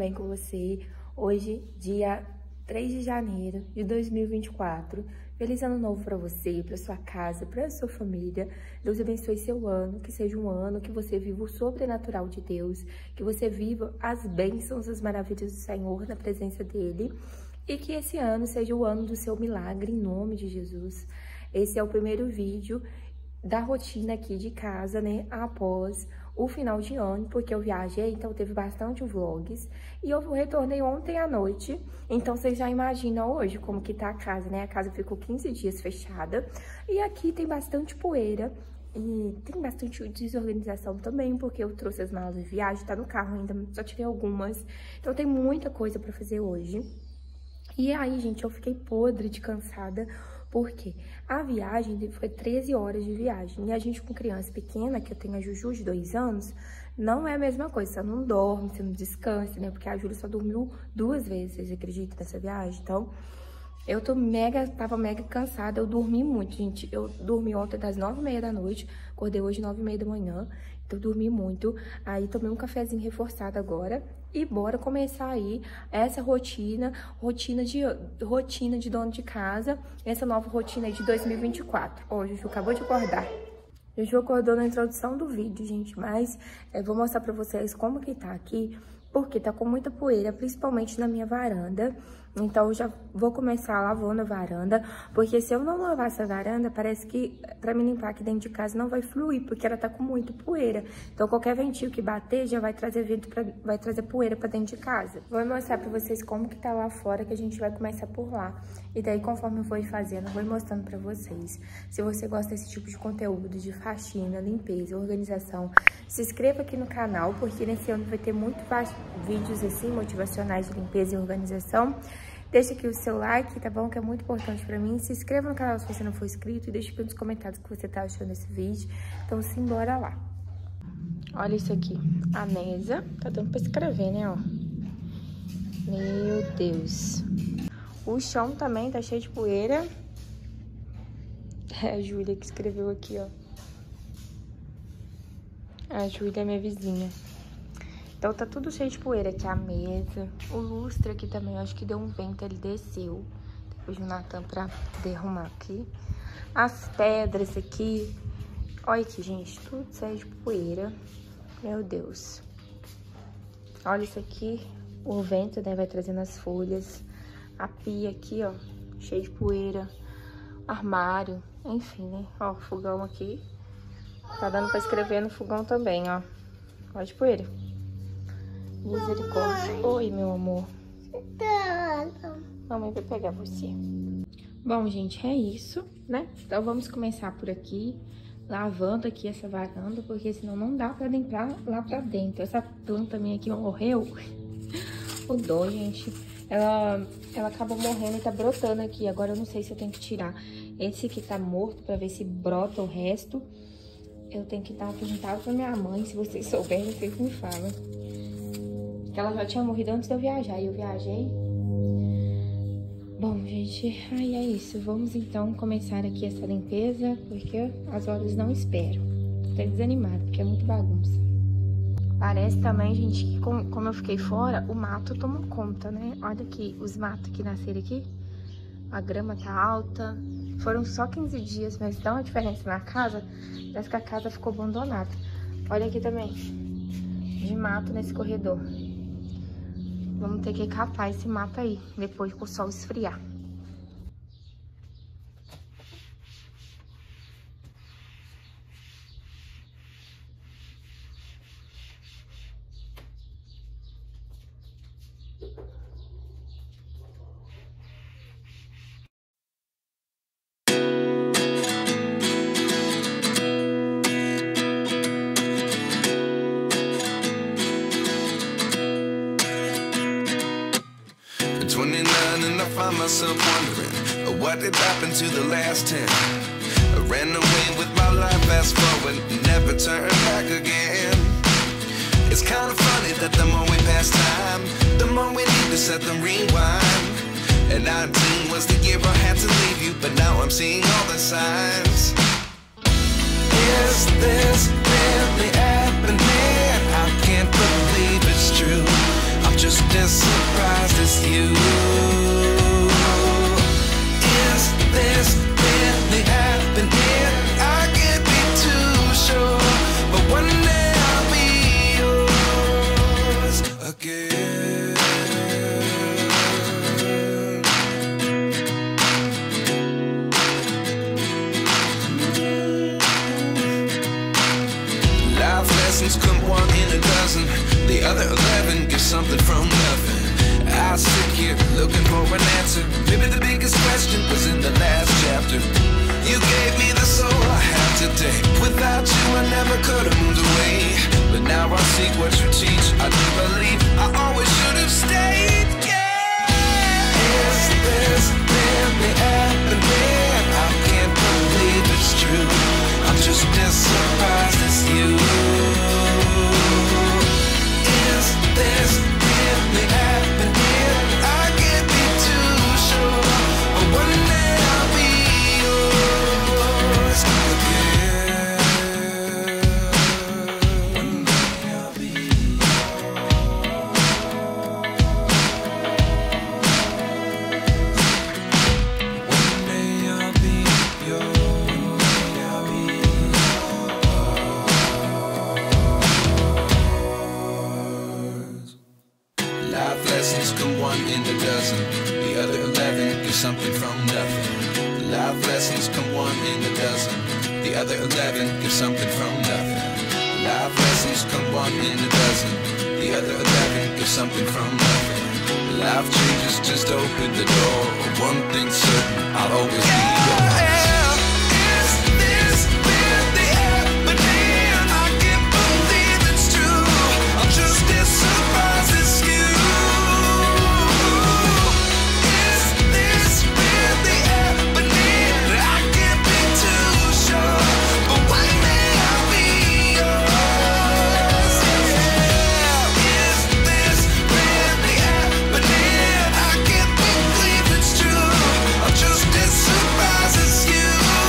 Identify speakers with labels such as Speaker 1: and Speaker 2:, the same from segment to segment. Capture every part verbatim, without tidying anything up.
Speaker 1: bem com você? Hoje, dia três de janeiro de dois mil e vinte e quatro. Feliz ano novo para você, para sua casa, para sua família. Deus abençoe seu ano, que seja um ano que você viva o sobrenatural de Deus, que você viva as bênçãos, as maravilhas do Senhor na presença dele. E que esse ano seja o ano do seu milagre, em nome de Jesus. Esse é o primeiro vídeo da rotina aqui de casa, né, após o final de ano, porque eu viajei, então teve bastante vlogs, e eu retornei ontem à noite, então vocês já imaginam hoje como que tá a casa, né, a casa ficou quinze dias fechada, e aqui tem bastante poeira, e tem bastante desorganização também, porque eu trouxe as malas de viagem, tá no carro ainda, só tirei algumas, então tem muita coisa pra fazer hoje. E aí, gente, eu fiquei podre de cansada, porque a viagem foi treze horas de viagem. E a gente com criança pequena, que eu tenho a Juju de dois anos, não é a mesma coisa. Você não dorme, você não descansa, né? Porque a Júlia só dormiu duas vezes, vocês acreditam, nessa viagem? Então, eu tô mega, tava mega cansada. Eu dormi muito, gente. Eu dormi ontem das nove e meia da noite, acordei hoje nove e meia da manhã. Então, eu dormi muito. Aí, tomei um cafezinho reforçado agora. E bora começar aí essa rotina, rotina de, rotina de dono de casa, essa nova rotina aí de dois mil e vinte e quatro. Ó, o Juju acabou de acordar. O Juju acordou na introdução do vídeo, gente, mas eu vou mostrar pra vocês como que tá aqui, porque tá com muita poeira, principalmente na minha varanda. Então, eu já vou começar lavando a varanda, porque se eu não lavar essa varanda, parece que pra me limpar aqui dentro de casa não vai fluir, porque ela tá com muita poeira. Então, qualquer ventinho que bater já vai trazer vento pra, vai trazer poeira pra dentro de casa. Vou mostrar pra vocês como que tá lá fora, que a gente vai começar por lá. E daí, conforme eu for fazendo, eu vou mostrando pra vocês. Se você gosta desse tipo de conteúdo, de faxina, limpeza, organização, se inscreva aqui no canal, porque nesse ano vai ter muito vídeos assim, motivacionais de limpeza e organização. Deixa aqui o seu like, tá bom? Que é muito importante pra mim. Se inscreva no canal se você não for inscrito e deixa aqui nos comentários o que você tá achando desse vídeo. Então, simbora lá. Olha isso aqui. A mesa. Tá dando pra escrever, né, ó. Meu Deus. O chão também tá cheio de poeira. É a Júlia que escreveu aqui, ó. A Júlia é minha vizinha. Então, tá tudo cheio de poeira aqui, a mesa. O lustre aqui também, eu acho que deu um vento, ele desceu. Depois do Natan pra poder arrumar aqui. As pedras aqui. Olha aqui, gente, tudo cheio de poeira. Meu Deus. Olha isso aqui. O vento, né, vai trazendo as folhas. A pia aqui, ó, cheio de poeira. Armário, enfim, né. Ó, fogão aqui. Tá dando pra escrever no fogão também, ó. Olha de poeira. Misericórdia. Oi, meu amor. Mamãe vai pegar você. Bom, gente, é isso, né? Então, vamos começar por aqui, lavando aqui essa varanda, porque senão não dá pra entrar lá pra dentro. Essa planta minha aqui morreu. O dó, gente. Ela, ela acabou morrendo e tá brotando aqui. Agora eu não sei se eu tenho que tirar esse aqui tá morto pra ver se brota o resto. Eu tenho que dar uma perguntada pra minha mãe. Se vocês souberem, vocês me falam. Ela já tinha morrido antes de eu viajar, e eu viajei. Bom, gente, aí é isso. Vamos, então, começar aqui essa limpeza, porque as horas não esperam. Tô até desanimada, porque é muito bagunça. Parece também, gente, que como, como eu fiquei fora, o mato tomou conta, né? Olha aqui, os matos que nasceram aqui. A grama tá alta. Foram só quinze dias, mas dá uma diferença na casa. Parece que a casa ficou abandonada. Olha aqui também, de mato nesse corredor. Vamos ter que capar esse mato aí, depois que o sol esfriar.
Speaker 2: twenty-nine and I find myself wondering what did happen to the last ten. I ran away with my life, fast forward, never turn back again. It's kind of funny that the more we pass time, the more we need to set the rewind. And nineteen was the year I had to leave you, but now I'm seeing all the signs. Is this really happening? I can't believe it's true. I'm just it's you. Is this really happening? I can't be too sure, but one day I'll be yours again. Life lessons come one in a dozen. The other eleven get something from nothing. I sit here looking for an answer. Maybe the biggest question was in the last chapter. You gave me the soul I have today. Without you I never could have moved away. But now I see what you teach. I do believe I always should have stayed. Yeah. Is this really happening? I can't believe it's true. I'm just as surprised as you. Is this really happening? I can't be too sure, but one day I'll be yours again. One day I'll be One day I'll be yours. I'll be yours. Life lessons come one in a dozen. The other eleven get something from nothing. Life lessons come one in a dozen. The other eleven get something from nothing. Life lessons come one in a dozen. The other eleven get something from nothing. Life changes just open the door. One thing's certain, I'll always be yours. Is this really happening? I can't believe it's true. I'm just as surprised as you. Is this really happening? I can't be too sure, but one day I'll be yours. Yeah. Is this really happening? I can't believe it's true. I'm just as surprised as you.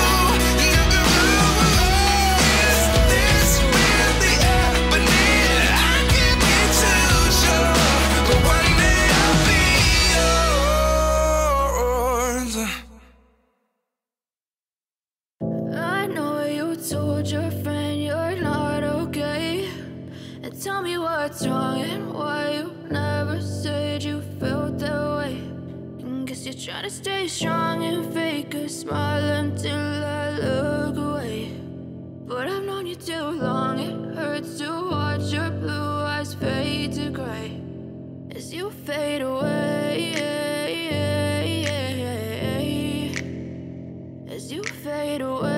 Speaker 2: Is this really happening? I can't be too sure, but one day I'll be yours.
Speaker 3: I know you told your friend you're not okay, and tell me what's wrong and why you never said you felt that way. And guess you're trying to stay strong and fake a smile until I look away. But I've known you too long, it hurts to watch your blue eyes fade to gray as you fade away. As you fade away.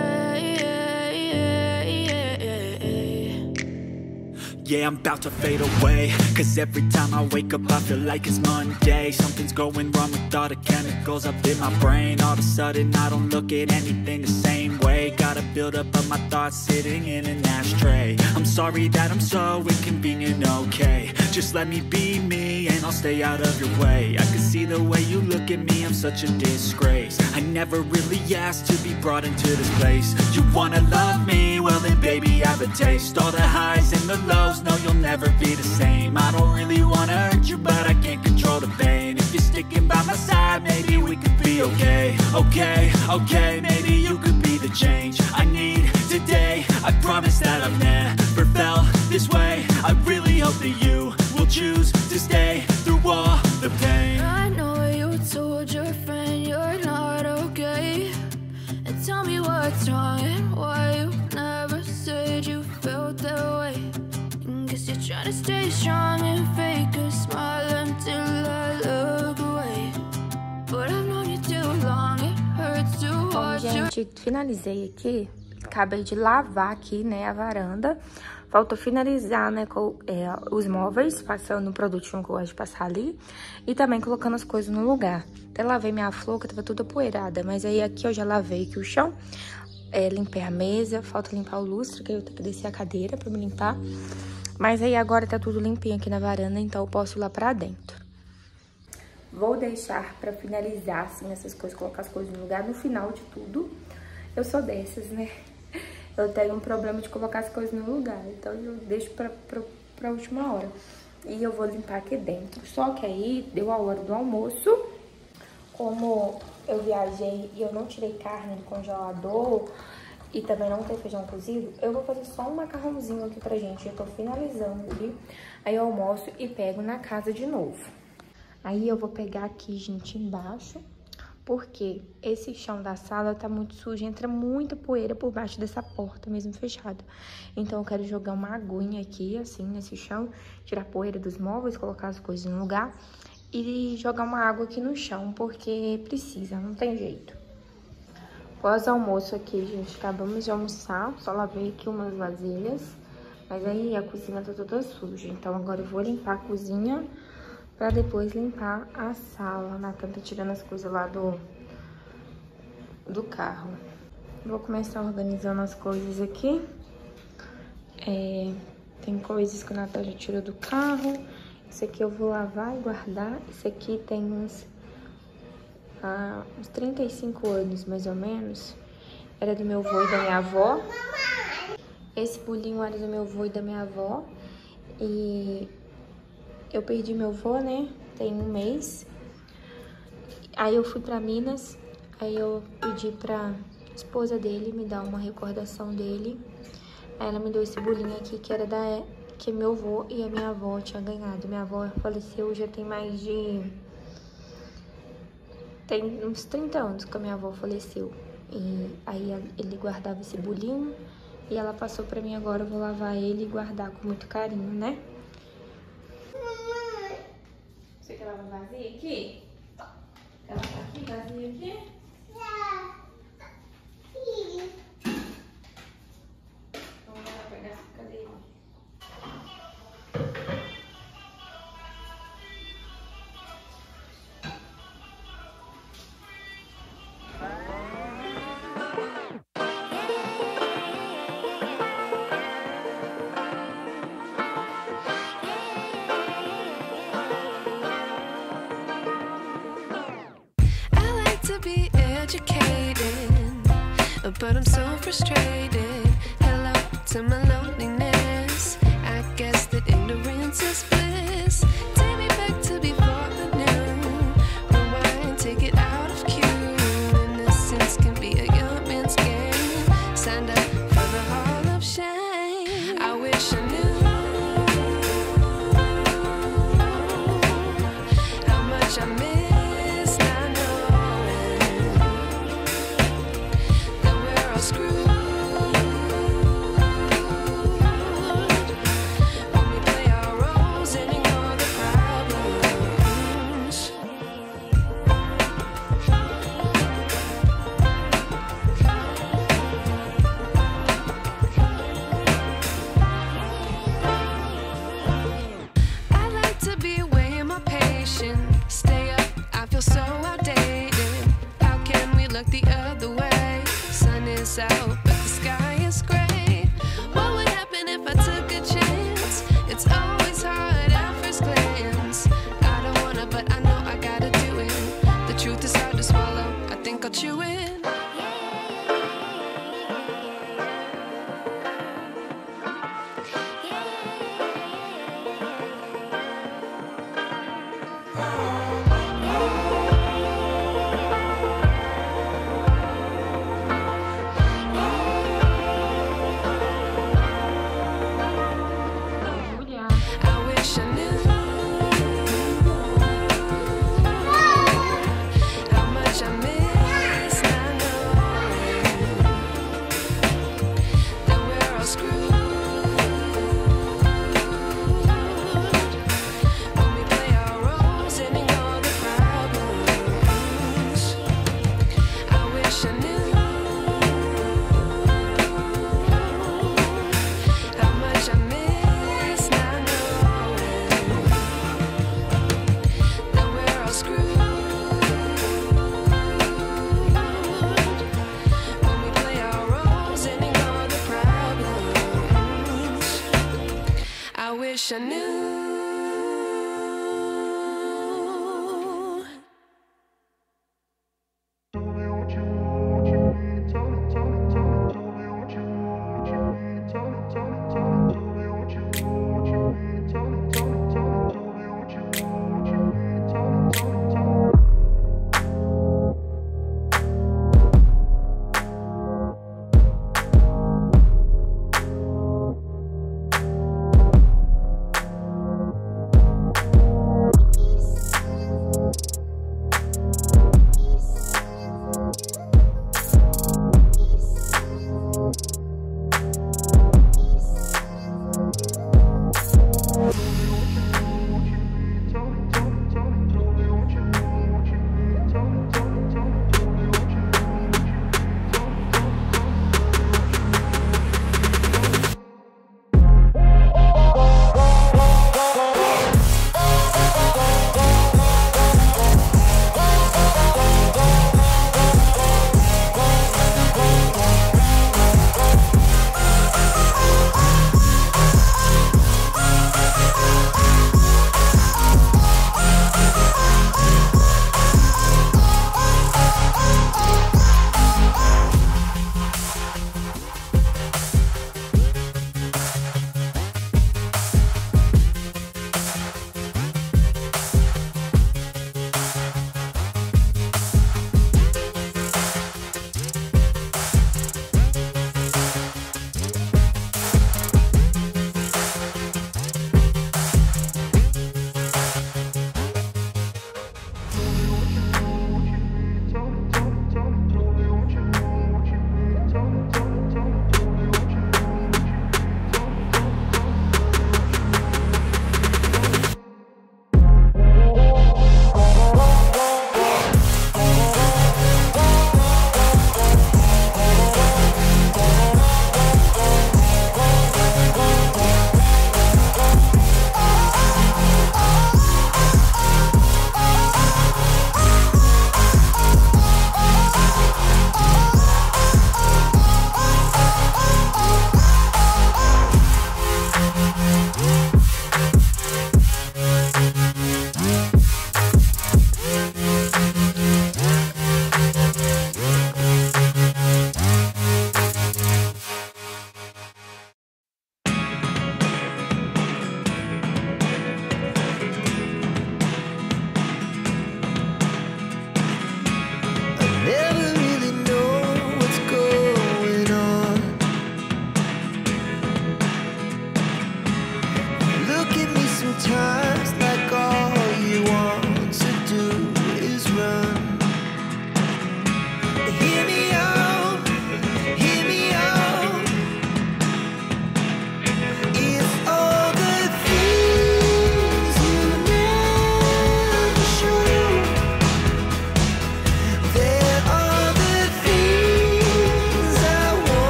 Speaker 4: Yeah, I'm about to fade away, cause every time I wake up I feel like it's Monday. Something's going wrong with all the chemicals up in my brain. All of a sudden I don't look at anything the same way. Got a build up of my thoughts sitting in an ashtray. I'm sorry that I'm so inconvenient, okay. Just let me be me and I'll stay out of your way. I can see the way you look at me, I'm such a disgrace. I never really asked to be brought into this place. You wanna love me? Well then baby, have a taste. All the highs and the lows, no you'll never be the same. I don't really wanna hurt you, but I can't control the pain. If you're sticking by my side, maybe we could be okay. Okay, okay, maybe you could be the change I need today. I promise that I've never felt this way. I really hope that you will choose to stay through all the pain.
Speaker 3: I know you told your friend you're not okay, and tell me what's wrong and why you never said you felt that way. And guess you're trying to stay strong and fake a smile until I look away. But I've known you too long, it hurts to
Speaker 1: Bom,
Speaker 3: watch you.
Speaker 1: gente, finalizei aqui. Acabei de lavar aqui, né, a varanda. Faltou finalizar, né, com é, os móveis, passando o produtinho que eu gosto de passar ali. E também colocando as coisas no lugar. Até lavei minha flor, que tava toda poeirada. Mas aí aqui eu já lavei aqui o chão. É, limpei a mesa, falta limpar o lustre, que eu tenho que descer a cadeira pra me limpar. Mas aí agora tá tudo limpinho aqui na varanda, então eu posso ir lá pra dentro. Vou deixar pra finalizar, assim, essas coisas, colocar as coisas no lugar no final de tudo. Eu sou dessas, né? Eu tenho um problema de colocar as coisas no lugar, então eu deixo pra, pra, pra última hora. e eu vou limpar aqui dentro. Só que aí deu a hora do almoço. Como eu viajei e eu não tirei carne do congelador e também não tem feijão cozido, eu vou fazer só um macarrãozinho aqui pra gente. Eu tô finalizando aqui, aí eu almoço e pego na casa de novo. Aí eu vou pegar aqui, gente, embaixo, porque esse chão da sala tá muito sujo, entra muita poeira por baixo dessa porta mesmo fechada. Então eu quero jogar uma aguinha aqui, assim, nesse chão, tirar a poeira dos móveis, colocar as coisas no lugar e jogar uma água aqui no chão, porque precisa, não tem jeito. Pós-almoço aqui, gente, acabamos de almoçar, só lavei aqui umas vasilhas, mas aí a cozinha tá toda suja. Então agora eu vou limpar a cozinha pra depois limpar a sala. A Natan tá tirando as coisas lá do, do carro. Vou começar organizando as coisas aqui. É, tem coisas que o Natan já tirou do carro. Esse aqui eu vou lavar e guardar. Esse aqui tem uns, ah, uns trinta e cinco anos, mais ou menos. Era do meu avô e da minha avó. Esse bolinho era do meu avô e da minha avó. E eu perdi meu avô, né? Tem um mês. Aí eu fui pra Minas. Aí eu pedi pra esposa dele me dar uma recordação dele. Aí ela me deu esse bolinho aqui, que era da... que meu avô e a minha avó tinham ganhado. Minha avó faleceu já tem mais de... tem uns trinta anos que a minha avó faleceu. E aí ele guardava esse bolinho e ela passou pra mim agora. Eu vou lavar ele e guardar com muito carinho, né? Você quer lavar vazia aqui? Ela tá aqui, vazia aqui? Vamos lá pegar. Cadê ele?
Speaker 3: Be educated, but I'm so frustrated. Hello to my loneliness. I guess that ignorance is bliss. Take me back to before the new. Rewind, take it out of cue. Innocence can be a young man's game. Signed up for the hall of shame. I wish I knew how much I miss. Out, but the sky is gray. What would happen if I took a chance? It's always hard at first glance. I don't wanna, but I know I gotta do it. The truth is hard to swallow. I think I'll chew it. Wish I knew.
Speaker 5: Tell me, tell me, tell me, tell me what you, what you need. Tell me, tell me, tell me.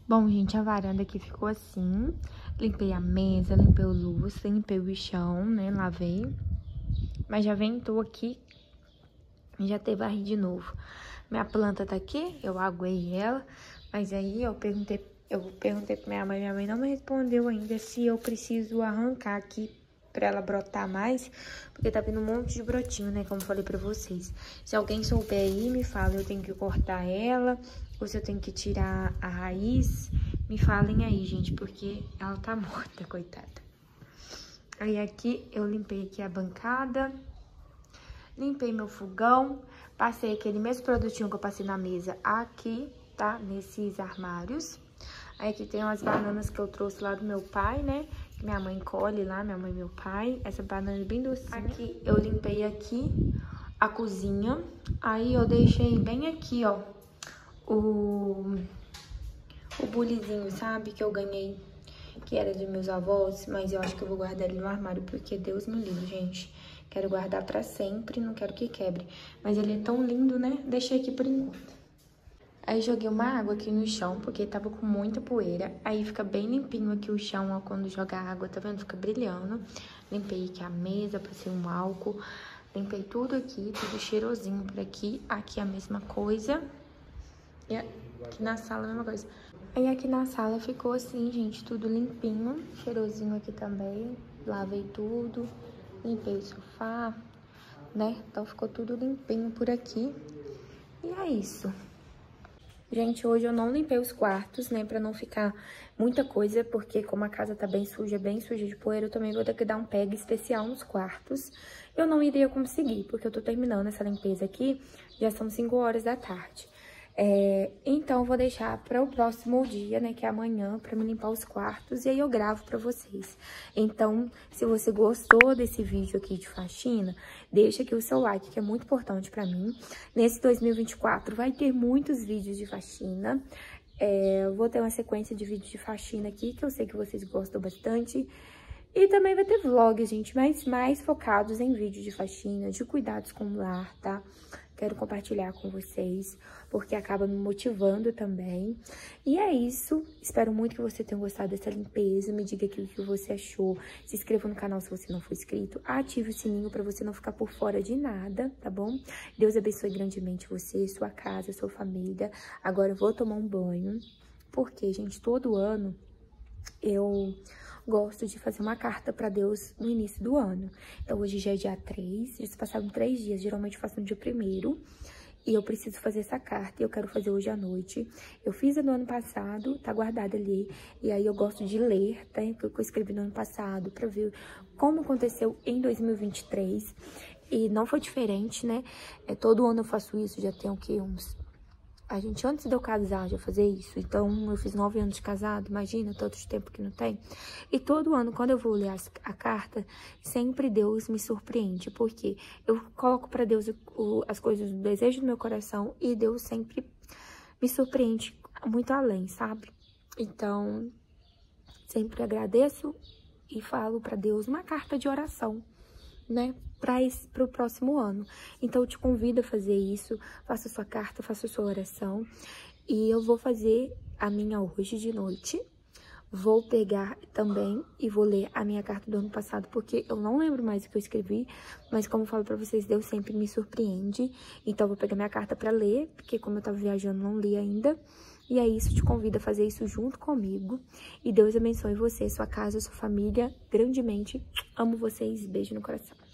Speaker 1: Bom, gente, a varanda aqui ficou assim. Limpei a mesa, limpei o lustre, limpei o chão, né? Lavei. Mas já ventou aqui e já teve varri de novo. Minha planta tá aqui, eu aguei ela. Mas aí eu perguntei, eu perguntei pra minha mãe, minha mãe não me respondeu ainda se eu preciso arrancar aqui pra ela brotar mais. Porque tá vindo um monte de brotinho, né? Como eu falei pra vocês. Se alguém souber aí, me fala, eu tenho que cortar ela ou se eu tenho que tirar a raiz. Me falem aí, gente, porque ela tá morta, coitada. Aí aqui, eu limpei aqui a bancada, limpei meu fogão, passei aquele mesmo produtinho que eu passei na mesa aqui, tá? Nesses armários. Aí aqui tem umas bananas que eu trouxe lá do meu pai, né? Que minha mãe colhe lá, minha mãe e meu pai. Essa banana é bem docinha. Aqui, eu limpei aqui a cozinha. Aí eu deixei bem aqui, ó, o... o bulizinho, sabe? Que eu ganhei, que era dos meus avós, mas eu acho que eu vou guardar ele no armário, porque Deus me livre, gente. Quero guardar pra sempre, não quero que quebre. Mas ele é tão lindo, né? Deixei aqui por enquanto. Aí joguei uma água aqui no chão, porque tava com muita poeira. Aí fica bem limpinho aqui o chão, ó, quando jogar água, tá vendo? Fica brilhando. Limpei aqui a mesa, passei um álcool. Limpei tudo aqui, tudo cheirosinho por aqui. Aqui a mesma coisa. E aqui na sala a mesma coisa. Aí aqui na sala ficou assim, gente, tudo limpinho, cheirosinho aqui também. Lavei tudo, limpei o sofá, né? Então ficou tudo limpinho por aqui. E é isso. Gente, hoje eu não limpei os quartos, né? Pra não ficar muita coisa, porque como a casa tá bem suja, bem suja de poeira, eu também vou ter que dar um pega especial nos quartos. Eu não iria conseguir, porque eu tô terminando essa limpeza aqui, já são cinco horas da tarde. É, então, eu vou deixar para o próximo dia, né, que é amanhã, para me limpar os quartos, e aí eu gravo para vocês. Então, se você gostou desse vídeo aqui de faxina, deixa aqui o seu like, que é muito importante para mim. Nesse dois mil e vinte e quatro vai ter muitos vídeos de faxina. É, eu vou ter uma sequência de vídeos de faxina aqui, que eu sei que vocês gostam bastante. E também vai ter vlogs, gente, mas mais focados em vídeos de faxina, de cuidados com o lar, tá? Quero compartilhar com vocês, porque acaba me motivando também. E é isso. Espero muito que você tenha gostado dessa limpeza. Me diga aqui o que você achou. Se inscreva no canal se você não for inscrito. Ative o sininho para você não ficar por fora de nada, tá bom? Deus abençoe grandemente você, sua casa, sua família. Agora eu vou tomar um banho. Porque, gente, todo ano eu gosto de fazer uma carta pra Deus no início do ano. Então, hoje já é dia três, já se passaram três dias, geralmente eu faço no dia primeiro. E eu preciso fazer essa carta e eu quero fazer hoje à noite. Eu fiz a do ano passado, tá guardada ali. E aí eu gosto de ler, tá? Que eu escrevi no ano passado, pra ver como aconteceu em dois mil e vinte e três. E não foi diferente, né? É, todo ano eu faço isso, já tem o quê? Uns... A gente, antes de eu casar, já fazia isso. Então, eu fiz nove anos de casado, imagina, tanto de tempo que não tem. E todo ano, quando eu vou ler as, a carta, sempre Deus me surpreende. Porque eu coloco pra Deus o, o, as coisas do desejo do meu coração e Deus sempre me surpreende muito além, sabe? Então, sempre agradeço e falo pra Deus uma carta de oração, né, para o próximo ano. Então, eu te convido a fazer isso, faça sua carta, faça sua oração, e eu vou fazer a minha hoje de noite. Vou pegar também e vou ler a minha carta do ano passado, porque eu não lembro mais o que eu escrevi, mas como eu falo pra vocês, Deus sempre me surpreende. Então, eu vou pegar minha carta pra ler, porque como eu tava viajando, não li ainda. E é isso, te convido a fazer isso junto comigo. E Deus abençoe você, sua casa, sua família, grandemente. Amo vocês, beijo no coração.